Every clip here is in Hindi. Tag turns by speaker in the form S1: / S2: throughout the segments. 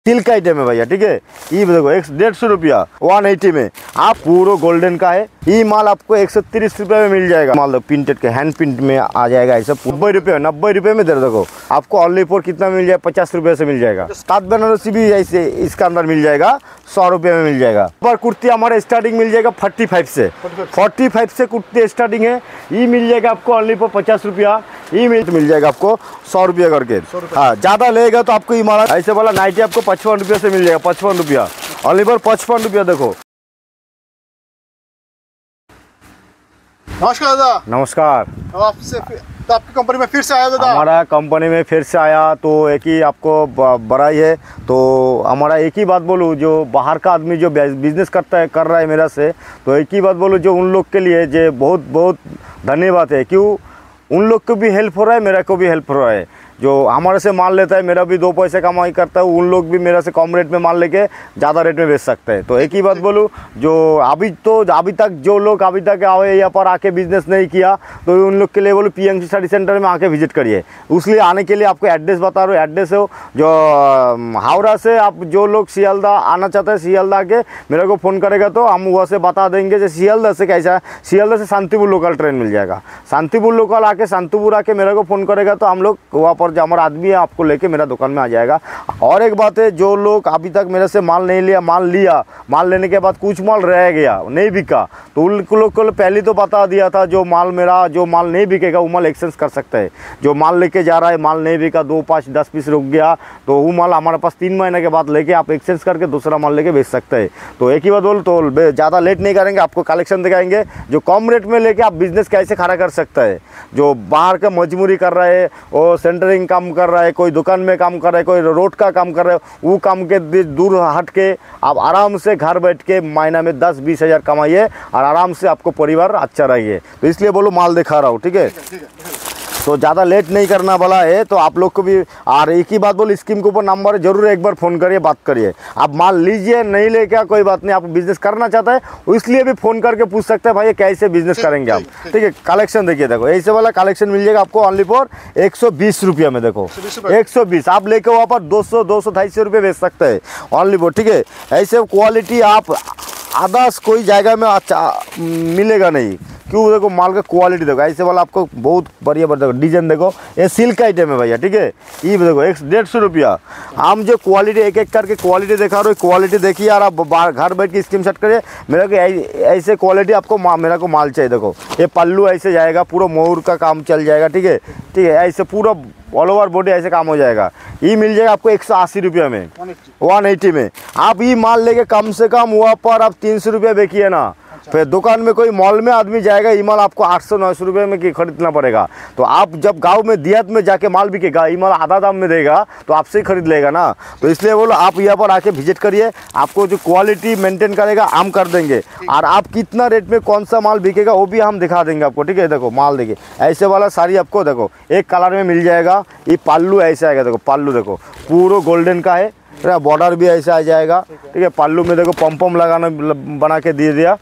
S1: सिल्क आइटम है भैया, ठीक है। ये देखो 150 रुपया 180 में आप पूरा गोल्डन का है। ये माल आपको 130 रुपये में मिल जाएगा। माल प्रिंटेड के हैंड प्रिंट में आ जाएगा। ऐसा 90 रुपये में दे देखो आपको ओनली फॉर कितना मिल जाएगा, 50 रुपये से मिल जाएगा। 7 बनारसी भी ऐसे इसका अंदर मिल जाएगा, 100 रुपये में मिल जाएगा। पर कुर्ती हमारे स्टार्टिंग मिल जाएगा 45 से 45 से कुर्ती स्टार्टिंग है। ये मिल जाएगा आपको ओनली फॉर 50 रुपया। ये मिल जाएगा आपको 100 रुपया करके। हाँ, ज़्यादा लेगा तो आपको ये माल ऐसे वाला नाइटी आपको 55 रुपये से मिल जाएगा। 55 रुपया ओनली फॉर 55 रुपया। देखो
S2: नमस्कार दादा।
S1: नमस्कार।
S2: आपसे तो आपकी कंपनी में फिर से आया दादा।
S1: हमारा कंपनी में फिर से आया तो एक ही आपको बड़ाई है। तो हमारा एक ही बात बोलूँ, जो बाहर का आदमी जो बिजनेस कर रहा है मेरा से, तो एक ही बात बोलूँ, जो उन लोग के लिए जो बहुत बहुत धन्यवाद है। क्यों, उन लोग को भी हेल्प हो रहा है, मेरा को भी हेल्प हो रहा है। जो हमारे से माल लेता है, मेरा भी 2 पैसे कमाई करता है, उन लोग भी मेरा से कम रेट में माल लेके ज़्यादा रेट में बेच सकते हैं। तो एक ही बात बोलूँ, जो अभी तक जो लोग अभी तक आए यहाँ पर आके बिजनेस नहीं किया, तो उन लोग के लिए बोलूँ पीएमसी स्टडी सेंटर में आके विजिट करिए। उसलिए आने के लिए आपको एड्रेस बता रहा हूँ। एड्रेस हो जो हावड़ा से आप जो लोग सियालदा आना चाहते हैं, सियालदा के मेरे को फ़ोन करेगा तो हम वहाँ से बता देंगे। जो सियालदा से कैसा है, सियालदा से शांतिपुर लोकल ट्रेन मिल जाएगा। शांतिपुर लोकल आके शांतिपुर आके मेरे को फ़ोन करेगा तो हम लोग वहाँ पर जो हमारा आदमी है आपको लेके मेरा दुकान में आ जाएगा। और एक बात है, जो लोग अभी तक मेरे से माल नहीं लिया, माल लेने के बाद कुछ माल रह गया, नहीं बिका, तो उन लोग को पहले तो बता दिया था, जो माल नहीं बिकेगा वो माल एक्सचेंज कर सकता है। जो माल लेके जा रहा है, माल नहीं बिका, 2, 5, 10 पीस रुक गया, तो वो माल हमारे पास 3 महीने के बाद लेके आप एक्सचेंज करके दूसरा माल लेके बेच सकते हैं। तो एक ही बात बोल, तो ज़्यादा लेट नहीं करेंगे, आपको कलेक्शन दिखाएंगे जो कम रेट में लेके आप बिजनेस कैसे खड़ा कर सकते हैं। जो बाहर का मजदूरी कर रहा है, वो सेंटरिंग काम कर रहा है, कोई दुकान में काम कर रहा है, कोई रोड का काम कर रहा है, वो काम के दूर हट के आप आराम से घर बैठ के महीना में 10-20 हज़ार कमाइए और आराम से आपको परिवार अच्छा रहिए। तो इसलिए बोलो माल दिखा रहा हूँ, ठीक है। तो ज़्यादा लेट नहीं करना वाला है। तो आप लोग को भी और एक ही बात बोलो, स्कीम के ऊपर नंबर जरूर एक बार फ़ोन करिए, बात करिए। आप माल लीजिए, नहीं लेके कोई बात नहीं, आप बिजनेस करना चाहता है इसलिए भी फ़ोन करके पूछ सकते हैं भाई कैसे बिजनेस करेंगे आप, ठीक है। कलेक्शन देखिए, देखो ऐसे वाला कलेक्शन मिल जाएगा आपको ओनली फॉर 120 रुपया में। देखो 120 आप लेके वहाँ पर 200-250 रुपये बेच सकते हैं ओनली फॉर, ठीक है। ऐसे क्वालिटी आप अदर्स कोई जगह में अच्छा मिलेगा नहीं। क्यों, देखो माल का क्वालिटी देखो, ऐसे वाला आपको बहुत बढ़िया देखो, डिजाइन देखो, ये सिल्क आइटम है भैया, ठीक है। ये देखो 150 रुपया। हम जो क्वालिटी एक एक करके क्वालिटी दिखा रहे हो, क्वालिटी देखिए यार, आप घर बैठ के स्क्रीनशॉट करिए। मेरे को ऐसे क्वालिटी आपको मेरा को माल चाहिए। देखो ये पल्लू ऐसे जाएगा, पूरा मोर का काम चल जाएगा, ठीक है, ठीक है। ऐसे पूरा ऑल ओवर बॉडी ऐसे काम हो जाएगा। ये मिल जाएगा आपको 180 रुपया में, 180 में। आप ये माल लेके कम से कम वहाँ पर आप 300 रुपया बेचिए ना, फिर दुकान में कोई मॉल में आदमी जाएगा, ये माल आपको 800-900 रुपये में खरीदना पड़ेगा। तो आप जब गांव में देहात में जाके माल बिकेगा, ये माल आधा दाम में देगा तो आपसे ही खरीद लेगा ना। तो इसलिए बोलो आप यहाँ पर आके विजिट करिए, आपको जो क्वालिटी मेंटेन करेगा हम कर देंगे। और आप कितना रेट में कौन सा माल बिकेगा वो भी हम दिखा देंगे आपको, ठीक है। देखो माल देखिए, ऐसे वाला साड़ी आपको देखो एक कलर में मिल जाएगा। ये पल्लू ऐसे आएगा, देखो पल्लू देखो पूरा गोल्डन का है, बॉर्डर भी ऐसा आ जाएगा, ठीक है। पल्लू में देखो पम लगाना बना के दे दिया।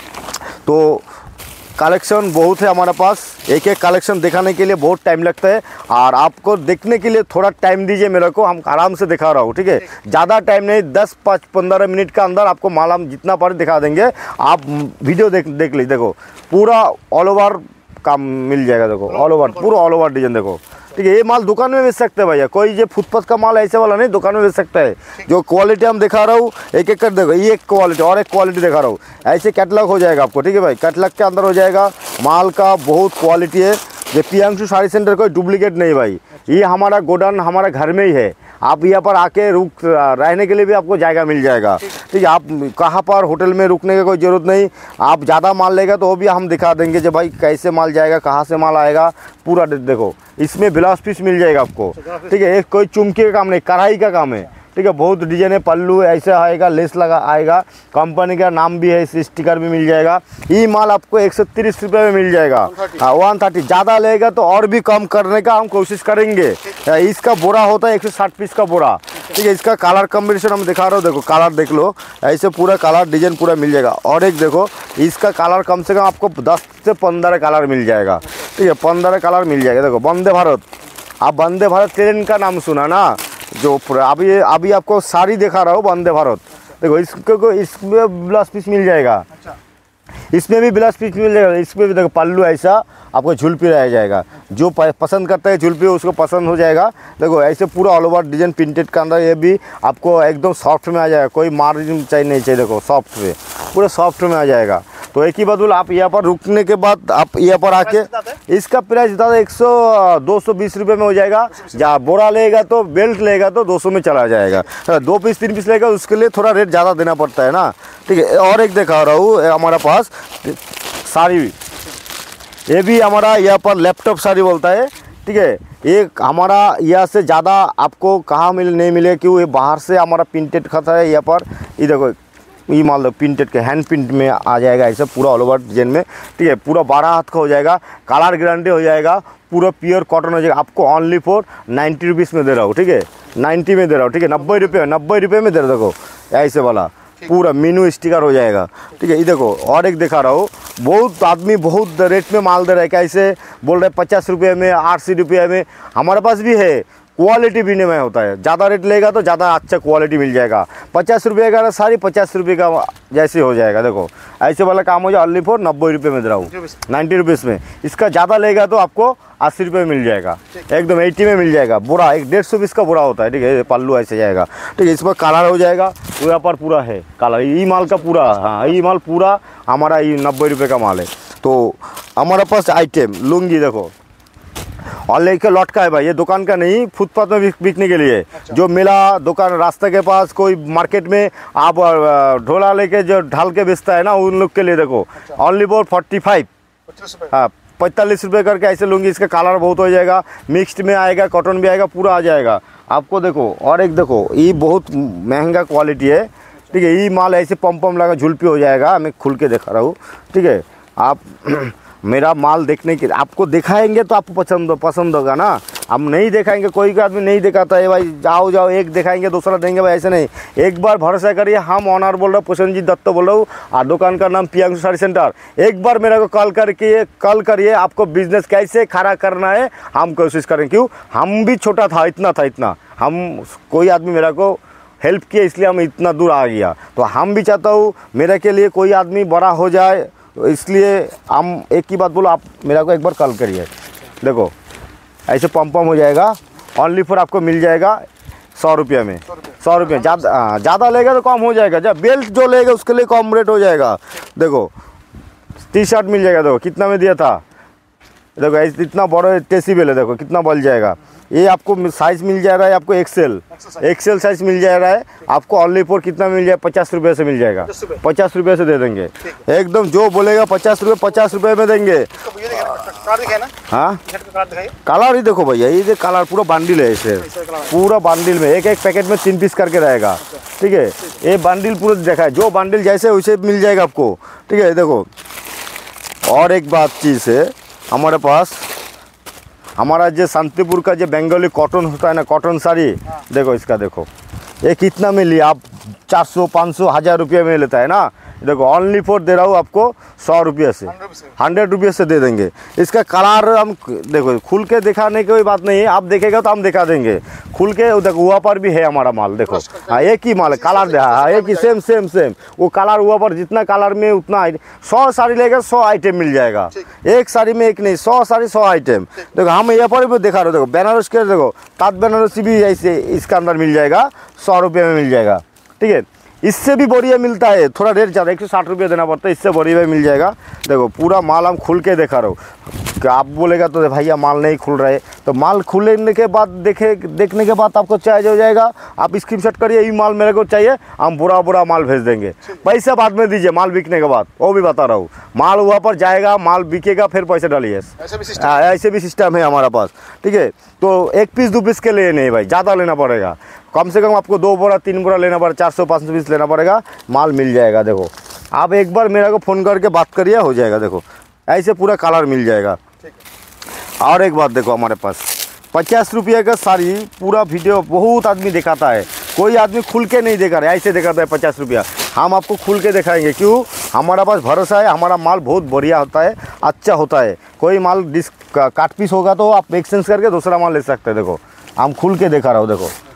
S1: तो कलेक्शन बहुत है हमारे पास, एक एक कलेक्शन दिखाने के लिए बहुत टाइम लगता है और आपको देखने के लिए थोड़ा टाइम दीजिए मेरे को, हम आराम से दिखा रहा हूँ, ठीक है। ज़्यादा टाइम नहीं, 10-15 मिनट का अंदर आपको माल हम जितना पर दिखा देंगे। आप वीडियो देख लीजिए, देखो पूरा ऑल ओवर काम मिल जाएगा। देखो ऑल ओवर, पूरा ऑल ओवर डिजाइन देखो, ठीक है। ये माल दुकान में बेच सकते हैं भैया, कोई ये फुटपाथ का माल ऐसे वाला नहीं, दुकान में बेच सकता है। जो क्वालिटी हम दिखा रहा हूँ एक एक कर देखो, ये एक क्वालिटी और एक क्वालिटी दिखा रहा हूँ, ऐसे कैटलॉग हो जाएगा आपको, ठीक है भाई। कैटलॉग के अंदर हो जाएगा, माल का बहुत क्वालिटी है। ये प्रियांशु साड़ी सेंटर कोई डुप्लीकेट नहीं भाई, ये हमारा गोडाउन हमारा घर में ही है। आप यहाँ पर आके रहने के लिए भी आपको जगह मिल जाएगा, ठीक है। आप कहाँ पर होटल में रुकने की कोई ज़रूरत नहीं। आप ज़्यादा माल लेगा तो वो भी हम दिखा देंगे जो भाई कैसे माल जाएगा, कहाँ से माल आएगा, पूरा देखो। इसमें ब्लाउज पीस मिल जाएगा आपको, ठीक है। एक कोई चुमके का काम नहीं, कढ़ाई का काम है, ठीक है। बहुत डिजाइन है, पल्लू ऐसा आएगा, लेस लगा आएगा, कंपनी का नाम भी है, स्टिकर भी मिल जाएगा। ये माल आपको 130 रुपये में मिल जाएगा। 130 ज़्यादा लेगा तो और भी कम करने का हम कोशिश करेंगे। इसका बोरा होता है 160 पीस का बोरा, ठीक है। इसका कलर कॉम्बिनेशन हम दिखा रहा हूँ, देखो कलर देख लो, ऐसे पूरा कलर डिजाइन पूरा मिल जाएगा। और एक देखो इसका कलर कम से कम आपको 10 से 15 कलर मिल जाएगा, ठीक है। 15 कलर मिल जाएगा। देखो वंदे भारत, आप वंदे भारत ट्रेन का नाम सुना ना, जो अभी आपको साड़ी दिखा रहा हूँ वंदे भारत। देखो इसको इसमें ब्लाउज पीस मिल जाएगा,
S2: अच्छा
S1: इसमें भी ब्लाउज पीस मिल जाएगा। इसमें भी देखो पल्लू ऐसा आपको झुलपी रह जाएगा, जो पसंद करता है झुलपी उसको पसंद हो जाएगा। देखो ऐसे पूरा ऑल ओवर डिजाइन प्रिंटेड का अंदर ये भी आपको एकदम सॉफ्ट में आ जाएगा, कोई मार्जिन चाहिए नहीं चाहिए। देखो सॉफ्ट में पूरा सॉफ्ट में आ जाएगा। तो एक ही बात बोलो, आप यहाँ पर रुकने के बाद आप यहाँ पर आके इसका प्राइस ज़्यादा 220 रुपये में हो जाएगा। जहाँ बोरा लेगा तो बेल्ट लेगा तो 200 में चला जाएगा। 2 पीस 3 पीस लेगा उसके लिए थोड़ा रेट ज़्यादा देना पड़ता है ना। ठीक है, और एक दिखा रहा हूँ हमारा पास साड़ी, ये भी हमारा यहाँ पर लैपटॉप साड़ी बोलता है। ठीक है, ये हमारा यहाँ से ज़्यादा आपको कहाँ नहीं मिले, क्यों ये बाहर से हमारा प्रिंटेड खाता है। यहाँ पर ये देखो ये मान लो प्रिंटेड के हैंड प्रिंट में आ जाएगा ऐसा पूरा ऑल ओवर डिजाइन में। ठीक है, पूरा 12 हाथ का हो जाएगा, कलर गारंटी हो जाएगा, पूरा प्योर कॉटन हो जाएगा। आपको ओनली फॉर 90 रुपीज़ में दे रहा हूँ। ठीक है, 90 में दे रहा हूँ। ठीक है, 90 रुपये में दे रहा हूँ। देखो ऐसे वाला पूरा मीनू स्टिकर हो जाएगा। ठीक है, ये देखो और एक दिखा रहा हूँ, बहुत आदमी बहुत रेट में माल दे रहा है, कैसे बोल रहे हैं 50 रुपये में 80 रुपये में। हमारे पास भी है, क्वालिटी विनिमय होता है। ज़्यादा रेट लेगा तो ज़्यादा अच्छा क्वालिटी मिल जाएगा। 50 रुपये का साड़ी 50 रुपये का जैसे हो जाएगा। देखो ऐसे वाला काम हो जाए ओनली फॉर 90 रुपये में दे रहा हूँ, 90 रुपीज़ में। इसका ज़्यादा लेगा तो आपको 80 रुपये में मिल जाएगा, एकदम 80 में मिल जाएगा। बुरा एक 150 पीस का बुरा होता है। ठीक है, पल्लू ऐसे जाएगा। ठीक है, इस पर कलर हो जाएगा, पूरा पर पूरा है कलर। ये माल का पूरा, हाँ ये माल पूरा हमारा ये 90 रुपये का माल है। तो हमारे पास आइटम लुंगी देखो और लेके लौट का है भाई, ये दुकान का नहीं, फुटपाथ में बिकने के लिए। अच्छा। जो मेला दुकान रास्ते के पास कोई मार्केट में आप ढोला लेके जो ढाल के बेचता है ना, उन लोग के लिए देखो ओनली फॉर 45, हाँ 45 रुपये करके ऐसे लूँगी। इसका कलर बहुत हो जाएगा, मिक्स्ड में आएगा, कॉटन भी आएगा, पूरा आ जाएगा आपको। देखो और एक देखो ये बहुत महंगा क्वालिटी है। ठीक है, ये माल ऐसे पम लगा झुलपी हो जाएगा। मैं खुल के दिखा रहा हूँ। ठीक है, आप मेरा माल देखने के आपको दिखाएंगे तो आपको पसंद होगा ना। हम नहीं दिखाएंगे, कोई आदमी नहीं दिखाता है भाई जाओ एक दिखाएंगे दूसरा देंगे भाई, ऐसे नहीं। एक बार भरोसा करिए। हम ऑनर बोल रहा हूँ, प्रसन्नजीत दत्त बोल रहा हूँ, और दुकान का नाम प्रियांशु साड़ी सेंटर। एक बार मेरे को कॉल करिए, आपको बिजनेस कैसे खड़ा करना है हम कोशिश करें। क्यों, हम भी छोटा था, इतना हम कोई आदमी मेरा को हेल्प किया इसलिए हम इतना दूर आ गया। तो हम भी चाहता हूँ मेरे के लिए कोई आदमी बड़ा हो जाए, तो इसलिए हम एक ही बात बोलो, आप मेरा को एक बार कॉल करिए। देखो ऐसे पम हो जाएगा, ओनली फॉर आपको मिल जाएगा 100 रुपये में। 100 रुपये ज़्यादा लेगा तो कम हो जाएगा। जब बेल्ट जो लेगा उसके लिए कम रेट हो जाएगा। देखो टी शर्ट मिल जाएगा, देखो कितना में दिया था। देखो ऐसे इतना बड़ा टेसिबल है, देखो कितना बल जाएगा। ये आपको साइज मिल जा रहा है, आपको एक्सेल साइज मिल जा रहा है आपको। ओनली फॉर कितना मिल जाएगा, 50 रुपये से मिल जाएगा। 50 रुपये से दे देंगे एकदम। जो बोलेगा 50 रुपये में देंगे। हाँ कलर ही देखो भैया, ये कलर पूरा बंडल है, इसे पूरा बंडल में एक पैकेट में 3 पीस करके रहेगा। ठीक है, ये बंडल पूरा देखा है, जो बंडल जैसे वैसे मिल जाएगा आपको। ठीक है, देखो और एक बात चीज़ है हमारे पास, हमारा जो शांतिपुर का जो बंगाली कॉटन होता है ना, कॉटन साड़ी, देखो इसका देखो ये कितना में लिया आप, 400 500 1000 रुपये में लेता है ना। देखो ओनली फॉर दे रहा हूँ आपको 100 रुपये से, 100 रुपये से दे देंगे। इसका कलर हम देखो खुल के दिखाने की कोई बात नहीं है, आप देखेगा तो हम दिखा देंगे खुल के। देखो वहाँ पर भी है हमारा माल, देखो हाँ एक ही माल है, कलर हाँ एक ही सेम वो कलर वहाँ पर जितना कलर में उतना 100 साड़ी लेगा 100 आइटम मिल जाएगा। एक साड़ी में एक नहीं, 100 साड़ी 100 आइटम। देखो हम यहाँ पर भी दिखा रहे हो, देखो बनारस के देखो ताँत बनारसी भी ऐसे इसका अंदर मिल जाएगा, 100 रुपये में मिल जाएगा। ठीक है, इससे भी बढ़िया मिलता है, थोड़ा रेट ज़्यादा 160 रुपये देना पड़ता है, इससे बढ़िया मिल जाएगा। देखो पूरा माल हम खुल के दिखा रहा हूँ। आप बोलेगा तो भैया माल नहीं खुल रहा है, तो माल खुलने के बाद देखने के बाद आपको चाहिए हो जाएगा। आप स्क्रीनशॉट करिए, ये माल मेरे को चाहिए, हम बुरा माल भेज देंगे। पैसा बाद में दीजिए, माल बिकने के बाद, वो भी बता रहा हूँ। माल वहाँ पर जाएगा, माल बिकेगा, फिर पैसे डालिए। ऐसे भी सिस्टम है हमारा पास। ठीक है, तो 1 पीस 2 पीस के लिए नहीं भाई, ज़्यादा लेना पड़ेगा, कम से कम आपको 2 बोरा 3 बोरा लेना पड़ेगा, 400-500 पीस लेना पड़ेगा, माल मिल जाएगा। देखो आप एक बार मेरा को फ़ोन करके बात करिए, हो जाएगा। देखो ऐसे पूरा कलर मिल जाएगा। और एक बात देखो, हमारे पास 50 रुपये का साड़ी, पूरा वीडियो बहुत आदमी दिखाता है, कोई आदमी खुल के नहीं दिखा रहा है, ऐसे दिखाता है 50 रुपया। हम आपको खुल के दिखाएंगे, क्यों, हमारा पास भरोसा है, हमारा माल बहुत बढ़िया होता है, अच्छा होता है। कोई माल काट पीस होगा तो आप एक्सचेंज करके दूसरा माल ले सकते हैं। देखो हम खुल के दिखा रहा हूँ, देखो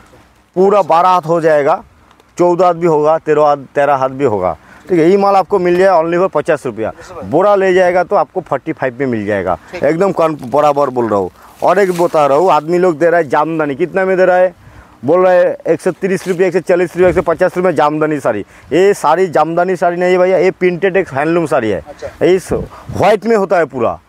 S1: पूरा 12 हाथ हो जाएगा, 14 हाथ भी होगा, 13 हाथ भी होगा। ठीक है, ये माल आपको मिल जाएगा ओनली फॉर 50 रुपया। बोरा ले जाएगा तो आपको 45 में मिल जाएगा, एकदम बराबर बोल रहा हूँ। और एक बता रहा हूँ, आदमी लोग दे रहा है जामदानी, कितना में दे रहा है, बोल रहा है 130 रुपये, 140 रुपये, 150 रुपये जामदानी साड़ी। ये साड़ी जामदानी साड़ी नहीं है भैया, ये प्रिंटेड एक हैंडलूम साड़ी है। इस व्हाइट में होता है पूरा।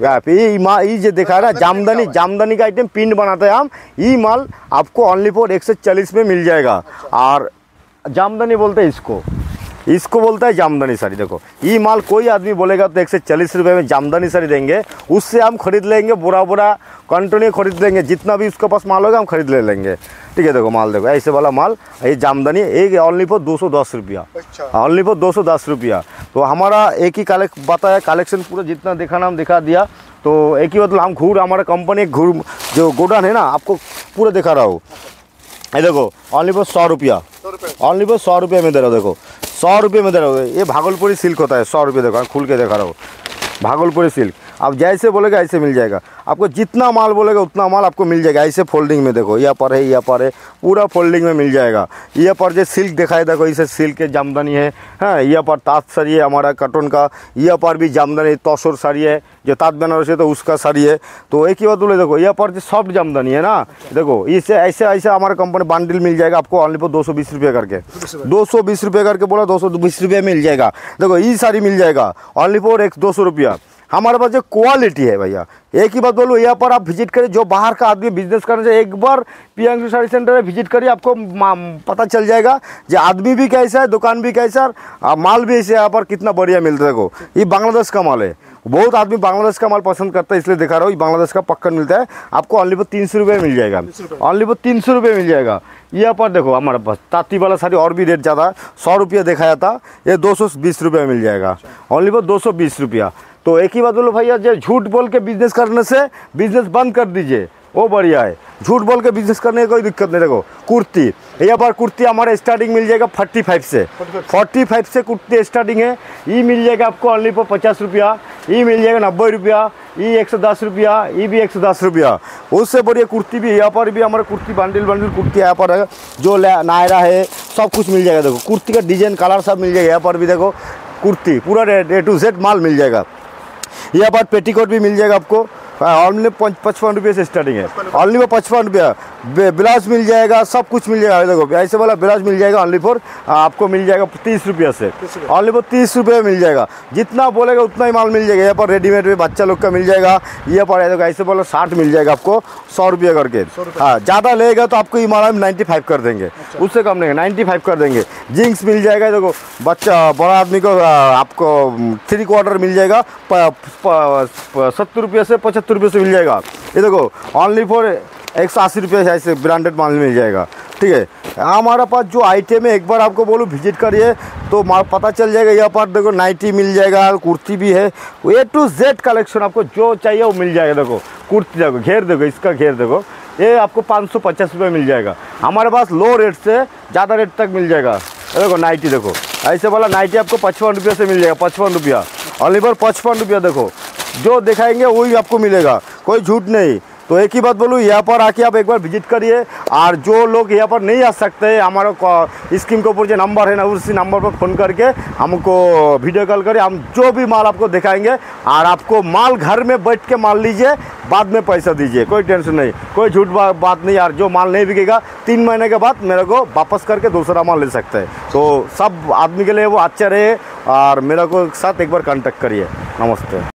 S1: ये जो देखा है ना जामदानी का आइटम प्रिंट बनाते हैं हम। ये माल आपको ओनली फॉर 140 में मिल जाएगा। और जामदानी बोलते हैं इसको बोलता है जामदानी साड़ी। देखो ये माल कोई आदमी बोलेगा तो 140 रुपये में जामदानी साड़ी देंगे, उससे हम खरीद लेंगे, बुरा कंटिन्यू खरीद लेंगे, जितना भी उसके पास माल होगा हम खरीद ले लेंगे। ठीक है, देखो माल देखो ऐसे वाला माल, ये जामदानी एक ओनली फॉर 210 रुपया, ओनली फॉर 210 रुपया। तो हमारा एक ही बताया कलेक्शन पूरा जितना दिखाना हम दिखा दिया। तो एक ही मतलब हम हमारा कंपनी जो गोडाउन है ना, आपको पूरा दिखा रहा हूँ। ये देखो ओनली फॉर 100 रुपया, ओनली फॉर 100 रुपये में दे रहा हूँ। देखो 100 रुपये में दे रहा हूँ। ये भागलपुरी सिल्क होता है, 100 रुपये। देखो खुल के दिखा रहा हूँ, भागलपुरी सिल्क। आप जैसे बोलेगा ऐसे मिल जाएगा आपको, जितना माल बोलेगा उतना माल आपको मिल जाएगा। ऐसे फोल्डिंग में देखो, यहाँ पर है, पूरा फोल्डिंग में मिल जाएगा। यहाँ पर जो सिल्क दिखाई देखो, इसे सिल्क के जामदानी है। हाँ, यहाँ पर ताँत साड़ी है हमारा कॉटन का, यहाँ पर भी जामदानी तसर साड़ी है, जो ताँत बनारस है तो उसका साड़ी है। तो एक ही बात बोले, देखो यहाँ पर जो सॉफ्ट जामदानी है ना, देखो इसे ऐसे हमारा कंपनी बंडल मिल जाएगा आपको ओनली फॉर 220 रुपये करके, 220 रुपये करके बोला, 220 रुपये मिल जाएगा। देखो ये साड़ी मिल जाएगा ओनली फॉर 200 रुपया। हमारे पास जो क्वालिटी है भैया, एक ही बात बोलूँ, यहाँ पर आप विजिट करिए। जो बाहर का आदमी बिजनेस करने से एक बार प्रियांशु साड़ी सेंटर में विजिट करिए, आपको पता चल जाएगा जो आदमी भी कैसा है, दुकान भी कैसा है, माल भी ऐसे यहाँ पर कितना बढ़िया मिलता है। देखो ये बांग्लादेश का माल है, बहुत आदमी बांग्लादेश का माल पसंद करता है, इसलिए दिखा रहा हूँ। बांग्लादेश का पक्का मिलता है आपको, ओनली फॉर 300 रुपये मिल जाएगा, ओनली फॉर 300 रुपये मिल जाएगा। यहाँ पर देखो हमारे पास ताती वाला साड़ी और भी रेट ज़्यादा, 100 रुपया दिखाया था, ये 220 रुपये मिल जाएगा, ओनली फॉर 220 रुपया। तो एक ही बात बोलो भैया, जो झूठ बोल के बिजनेस करने से बिजनेस बंद कर दीजिए, वो बढ़िया है। झूठ बोल के बिजनेस करने की कोई दिक्कत नहीं। देखो कुर्ती, यहाँ पर कुर्ती हमारा स्टार्टिंग मिल जाएगा 45 से कुर्ती स्टार्टिंग है। ये मिल जाएगा आपको ओनली फॉर 50 रुपया, ये मिल जाएगा 90 रुपया, ये 110 रुपया, ये भी 110 रुपया। उससे बढ़िया कुर्ती भी यहाँ पर भी हमारा कुर्ती बंडल कुर्ती यहाँ पर है, जो नायरा है सब कुछ मिल जाएगा। देखो कुर्ती का डिजाइन कलर सब मिल जाएगा। यहाँ पर भी देखो कुर्ती पूरा A to Z माल मिल जाएगा। यहाँ पर पेटीकोट भी मिल जाएगा आपको, ओनली 55 रुपये से स्टार्टिंग है, ओनली फॉर 55 रुपया। ब्लाउज मिल जाएगा, सब कुछ मिल जाएगा। देखो ऐसे वाला ब्लाउज मिल जाएगा ओनली फॉर आपको मिल जाएगा 30 रुपया से, ओनली फॉर 30 रुपये मिल जाएगा। जितना बोलेगा उतना ही माल मिल जाएगा। यहाँ पर रेडीमेड में बच्चा लोग का मिल जाएगा। यहाँ पर देखो ऐसे वाला 60 मिल जाएगा आपको, 100 रुपया करके। हाँ, ज़्यादा लेगा तो आपको ये माल हम 95 कर देंगे, उससे कम नहीं, 95 कर देंगे। जीन्स मिल जाएगा, देखो बच्चा बड़ा आदमी को आपको 3 क्वार्टर मिल जाएगा 70 रुपये से 75 रुपये से मिल जाएगा। ये देखो ओनली फॉर 180 रुपये से ऐसे ब्रांडेड माल मिल जाएगा। ठीक है, हमारा पास जो आइटम है एक बार आपको बोलूँ विजिट करिए तो पता चल जाएगा। यहाँ पर देखो नाइटी मिल जाएगा, कुर्ती भी है, A to Z कलेक्शन आपको जो चाहिए वो मिल जाएगा। देखो कुर्ती देखो, घेर देखो, इसका घेर देखो, ये आपको 550 रुपये मिल जाएगा। हमारे पास लो रेट से ज़्यादा रेट तक मिल जाएगा। देखो नाइटी देखो, ऐसे वाला नाइटी आपको 55 रुपये से मिल जाएगा, 55 रुपया, ओनली फॉर 55 रुपया। देखो जो दिखाएंगे वही आपको मिलेगा, कोई झूठ नहीं। तो एक ही बात बोलूँ, यहाँ पर आके आप एक बार विजिट करिए। और जो लोग यहाँ पर नहीं आ सकते, हमारा स्क्रीन के ऊपर जो नंबर है ना, उसी नंबर पर फ़ोन करके हमको वीडियो कॉल करिए, हम जो भी माल आपको दिखाएंगे। और आपको माल घर में बैठ के माल लीजिए, बाद में पैसा दीजिए, कोई टेंशन नहीं, कोई झूठ बात नहीं। यार जो माल नहीं बिकेगा 3 महीने के बाद मेरे को वापस करके दूसरा माल ले सकते हैं। तो सब आदमी के लिए वो अच्छा रहे, और मेरे को साथ एक बार कांटेक्ट करिए। नमस्ते।